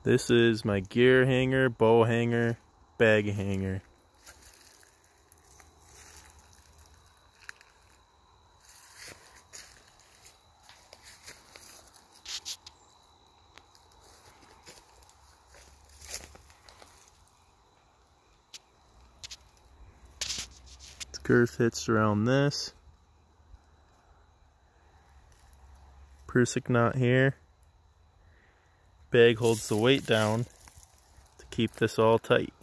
This is my gear hanger, bow hanger, bag hanger. It's girth hitched around this. Prusik knot here. Bag holds the weight down to keep this all tight.